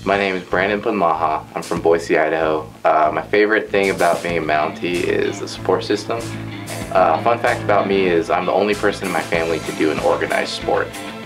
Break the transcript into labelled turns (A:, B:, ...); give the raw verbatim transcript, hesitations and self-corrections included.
A: My name is Branden Phanmaha. I'm from Boise, Idaho. Uh, my favorite thing about being a Mountie is the support system. Uh, fun fact about me is I'm the only person in my family to do an organized sport.